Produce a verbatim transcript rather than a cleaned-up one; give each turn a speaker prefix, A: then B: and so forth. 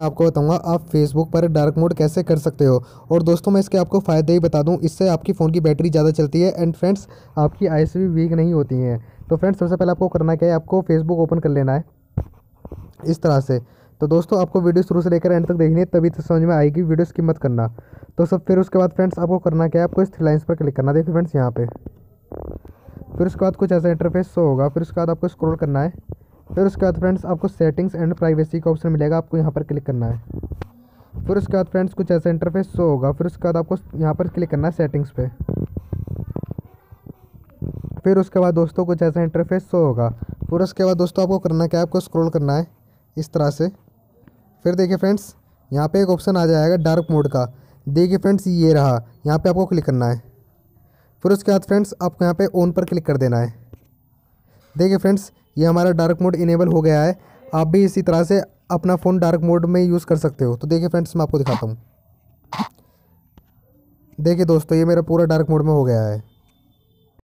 A: आपको बताऊंगा आप फेसबुक पर डार्क मोड कैसे कर सकते हो। और दोस्तों मैं इसके आपको फ़ायदे ही बता दूं, इससे आपकी फ़ोन की बैटरी ज़्यादा चलती है एंड फ्रेंड्स आपकी आइस भी वीक नहीं होती हैं। तो फ्रेंड्स सबसे पहले आपको करना क्या है, आपको फेसबुक ओपन कर लेना है इस तरह से। तो दोस्तों आपको वीडियो शुरू से लेकर एंड तक देखनी है, तभी तो समझ में आएगी, वीडियो स्किप मत करना। तो सब फिर उसके बाद फ्रेंड्स आपको करना क्या है, आपको इस थ्री लाइन्स पर क्लिक करना। देखिए फ्रेंड्स यहाँ पे फिर उसके बाद कुछ ऐसा इंटरफेस शो होगा। फिर उसके बाद आपको स्क्रॉल करना है। फिर उसके बाद फ्रेंड्स आपको सेटिंग्स एंड प्राइवेसी का ऑप्शन मिलेगा, आपको यहाँ पर क्लिक करना है। फिर उसके बाद फ्रेंड्स कुछ ऐसा इंटरफेस शो होगा। फिर उसके बाद आपको यहाँ पर क्लिक करना है सेटिंग्स पे। फिर उसके बाद दोस्तों कुछ ऐसा इंटरफेस शो होगा। फिर उसके बाद दोस्तों आपको करना क्या है, आपको स्क्रॉल करना है इस तरह से। फिर देखिए फ्रेंड्स यहाँ पे एक ऑप्शन आ जाएगा डार्क मोड का। देखिए फ्रेंड्स ये रहा, यहाँ पे आपको क्लिक करना है। फिर उसके बाद फ्रेंड्स आपको यहाँ पे ऑन पर क्लिक कर देना है। देखिए फ्रेंड्स ये हमारा डार्क मोड इनेबल हो गया है। आप भी इसी तरह से अपना फ़ोन डार्क मोड में यूज़ कर सकते हो। तो देखिए फ्रेंड्स मैं आपको दिखाता हूँ। देखिए दोस्तों ये मेरा पूरा डार्क मोड में हो गया है।